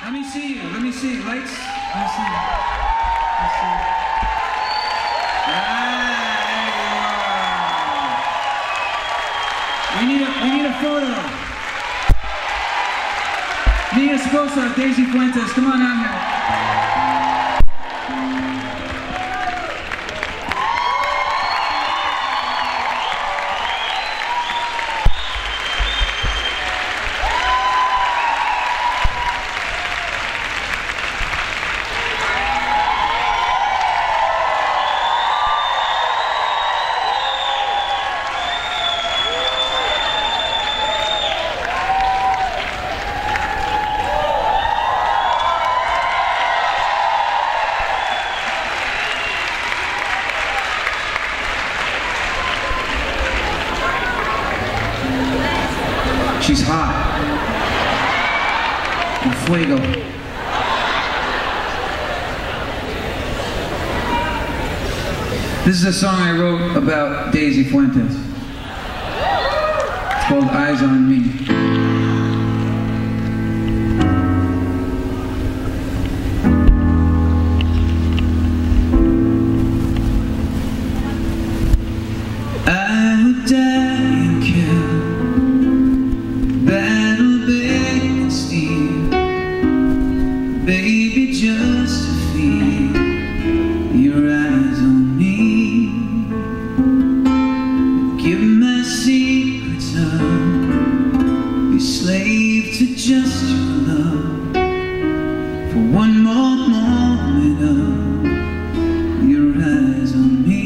Let me see you. Let me see you. Lights. Let me see you. Let me see you. We need a photo. Need a sponsor, Daisy Fuentes. Come on out here. She's hot. And fuego. This is a song I wrote about Daisy Fuentes. It's called Eyes on Me. I would die and kill, battle, beg and steal, baby, just to feel your eyes on me. Give my secrets up, be slave to just your love, for one more moment of your eyes on me.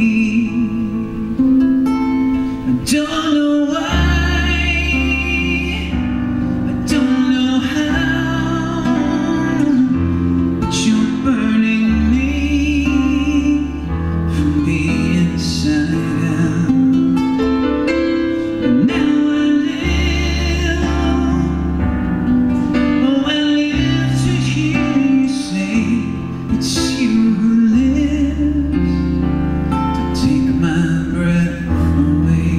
I don't know why, I don't know how, but you're burning me from the inside out. And now I live, oh I live to hear you say it's you who lives, to take my breath away.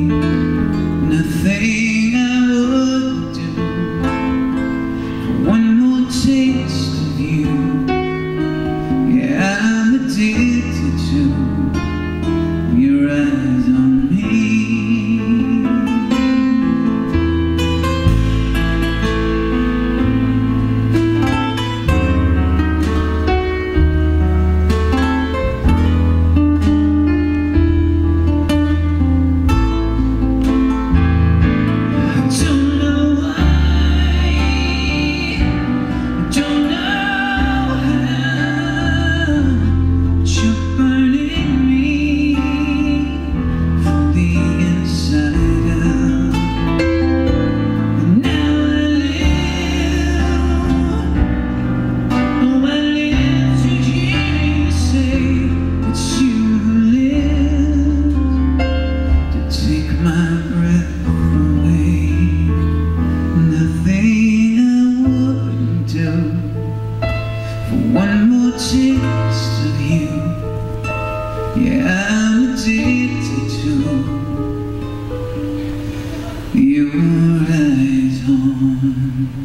Nothing I would do for one more taste of you. Yeah, I'm addicted to your eyes on me. One more taste of you, yeah, I'm addicted to your eyes on